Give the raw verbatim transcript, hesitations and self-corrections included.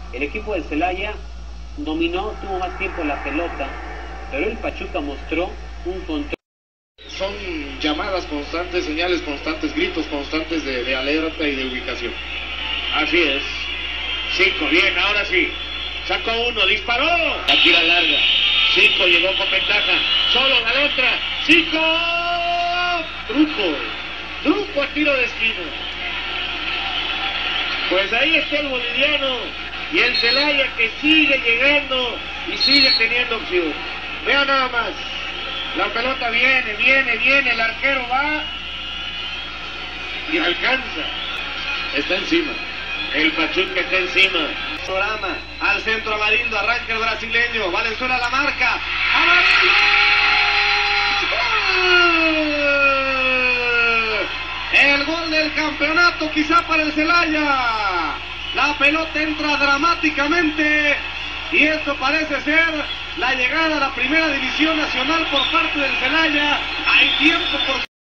El equipo de Celaya dominó, tuvo más tiempo la pelota, pero el Pachuca mostró un control. Son llamadas constantes, señales constantes, gritos constantes de, de alerta y de ubicación. Así es. Cinco, bien, ahora sí. Sacó uno, disparó. La tira larga. Cinco llegó con ventaja. Solo la letra. Cinco. Truco. Truco a tiro de esquina. Pues ahí está el boliviano. Y el Celaya que sigue llegando y sigue teniendo opción. Vean nada más. La pelota viene, viene, viene. El arquero va y alcanza. Está encima. El Pachuca está encima. Programa al centro Amarindo, arranca el brasileño, Valenzuela la marca. ¡Amarindo! ¡Gol! El gol del campeonato quizá para el Celaya. La pelota entra dramáticamente y esto parece ser la llegada a la primera división nacional por parte del Celaya. Hay tiempo por